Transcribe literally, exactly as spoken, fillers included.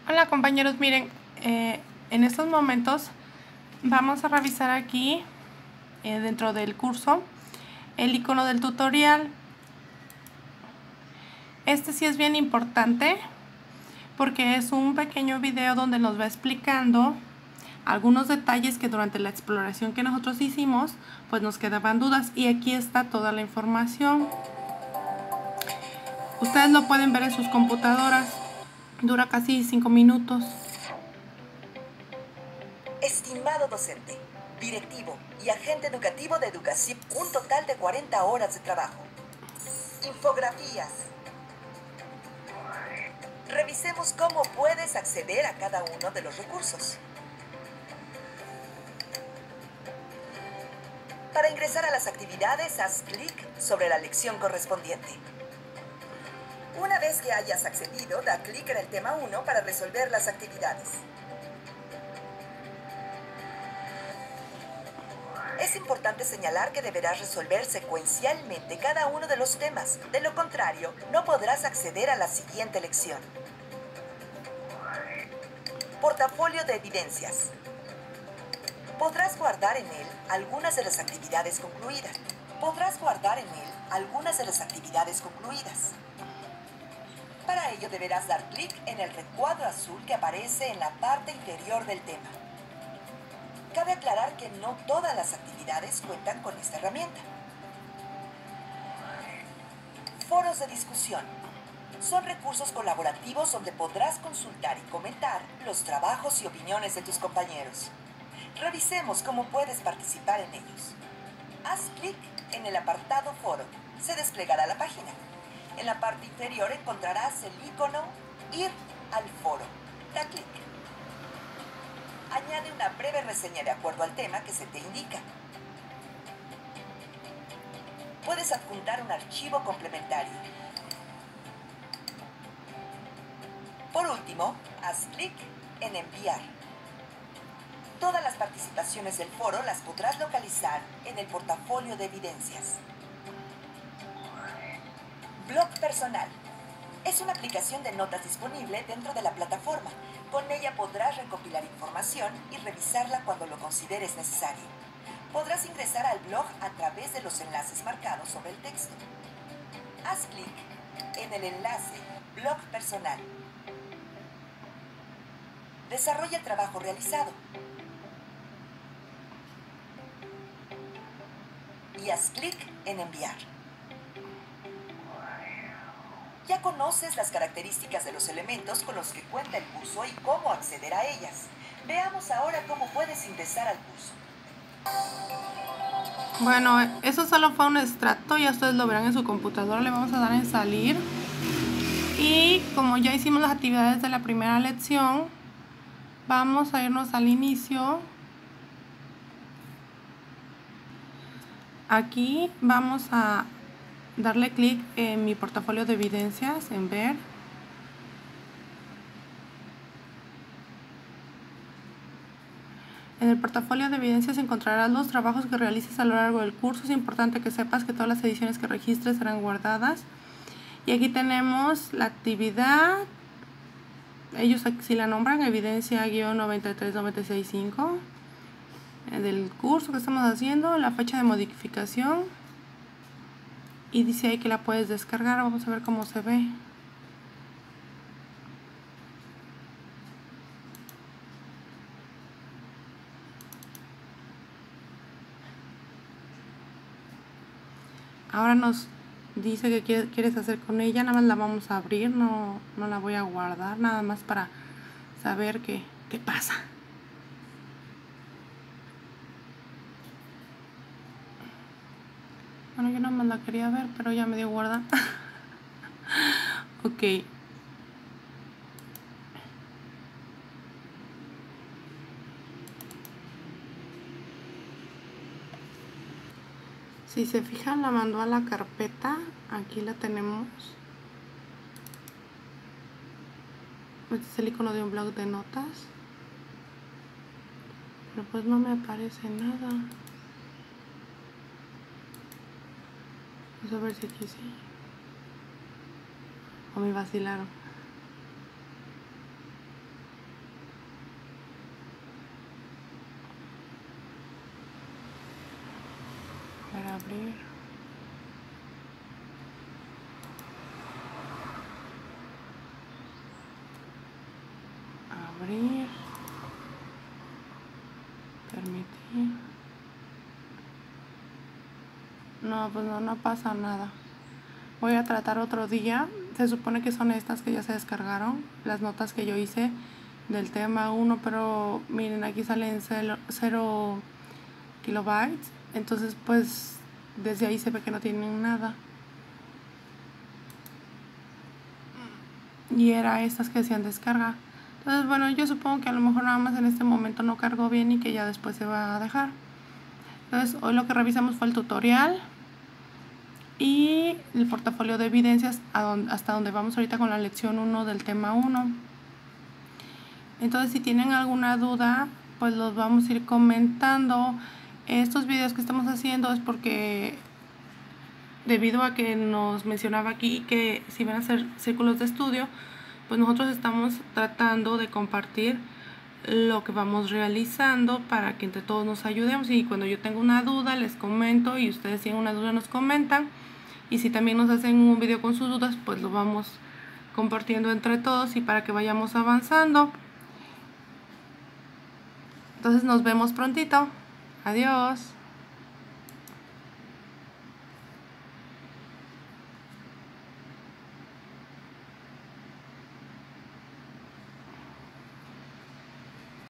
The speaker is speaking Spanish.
Hola compañeros, miren, eh, en estos momentos vamos a revisar aquí eh, dentro del curso el icono del tutorial. Este sí es bien importante porque es un pequeño video donde nos va explicando algunos detalles que durante la exploración que nosotros hicimos pues nos quedaban dudas, y aquí está toda la información. Ustedes lo pueden ver en sus computadoras, dura casi cinco minutos. Estimado docente, directivo y agente educativo de Educación, un total de cuarenta horas de trabajo. Infografías. Revisemos cómo puedes acceder a cada uno de los recursos. Para ingresar a las actividades, haz clic sobre la lección correspondiente. Una vez que hayas accedido, da clic en el tema uno para resolver las actividades. Es importante señalar que deberás resolver secuencialmente cada uno de los temas. De lo contrario, no podrás acceder a la siguiente lección. Portafolio de evidencias. Podrás guardar en él algunas de las actividades concluidas. Podrás guardar en él algunas de las actividades concluidas. Para ello deberás dar clic en el recuadro azul que aparece en la parte inferior del tema. Cabe aclarar que no todas las actividades cuentan con esta herramienta. Foros de discusión. Son recursos colaborativos donde podrás consultar y comentar los trabajos y opiniones de tus compañeros. Revisemos cómo puedes participar en ellos. Haz clic en el apartado Foro. Se desplegará la página. En la parte inferior encontrarás el icono Ir al foro. Da clic. Añade una breve reseña de acuerdo al tema que se te indica. Puedes adjuntar un archivo complementario. Por último, haz clic en Enviar. Todas las participaciones del foro las podrás localizar en el portafolio de evidencias. Blog personal. Es una aplicación de notas disponible dentro de la plataforma. Con ella podrás recopilar información y revisarla cuando lo consideres necesario. Podrás ingresar al blog a través de los enlaces marcados sobre el texto. Haz clic en el enlace Blog personal. Desarrolla el trabajo realizado. Y haz clic en Enviar. Ya conoces las características de los elementos con los que cuenta el curso y cómo acceder a ellas. Veamos ahora cómo puedes ingresar al curso. Bueno, eso solo fue un extracto, ya ustedes lo verán en su computadora. Le vamos a dar en salir. Y como ya hicimos las actividades de la primera lección, vamos a irnos al inicio. Aquí vamos a darle clic en mi portafolio de evidencias, en ver. En el portafolio de evidencias encontrarás los trabajos que realices a lo largo del curso. Es importante que sepas que todas las ediciones que registres serán guardadas. Y aquí tenemos la actividad. Ellos aquí la nombran, evidencia noventa y tres noventa y seis cinco. Del curso que estamos haciendo, la fecha de modificación. Y dice ahí que la puedes descargar. Vamos a ver cómo se ve. Ahora nos dice que quieres hacer con ella. Nada más la vamos a abrir, no, no la voy a guardar, nada más para saber qué, qué pasa. Bueno, yo nada más la quería ver, pero ya me dio guardar. Ok. Si se fijan, la mandó a la carpeta. Aquí la tenemos. Este es el icono de un blog de notas. Pero pues no me aparece nada. Vamos a ver si aquí sí. O me vacilaron. abrir, abrir, permitir. No, pues no, no pasa nada. Voy a tratar otro día. Se supone que son estas que ya se descargaron, las notas que yo hice del tema uno, pero miren, aquí salen cero kilobytes. Entonces pues desde ahí se ve que no tienen nada. Y era estas que decían descarga. Entonces bueno, yo supongo que a lo mejor nada más en este momento no cargó bien y que ya después se va a dejar. Entonces hoy lo que revisamos fue el tutorial y el portafolio de evidencias hasta donde vamos ahorita con la lección uno del tema uno. Entonces si tienen alguna duda, pues los vamos a ir comentando. Estos videos que estamos haciendo es porque debido a que nos mencionaba aquí que si van a hacer círculos de estudio, pues nosotros estamos tratando de compartir lo que vamos realizando para que entre todos nos ayudemos, y cuando yo tengo una duda les comento y ustedes tienen una duda nos comentan, y si también nos hacen un video con sus dudas, pues lo vamos compartiendo entre todos y para que vayamos avanzando. Entonces nos vemos prontito. Adiós.